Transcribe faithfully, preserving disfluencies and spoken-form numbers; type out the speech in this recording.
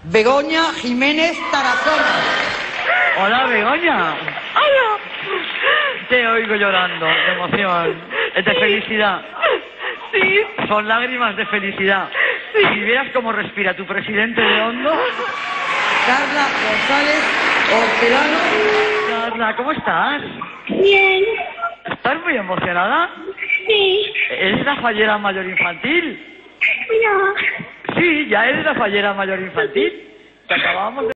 Begoña Jiménez Tarazona. Hola, Begoña. Hola. Te oigo llorando de emoción, de felicidad. Sí. Son lágrimas de felicidad. Sí. Si vieras cómo respira tu presidente de Hondo. Carla González Hortelano. Carla, ¿cómo estás? Bien. ¿Estás muy emocionada? Sí. ¿Eres la fallera mayor infantil? No. Sí, ya eres la fallera mayor infantil. Te acabamos de...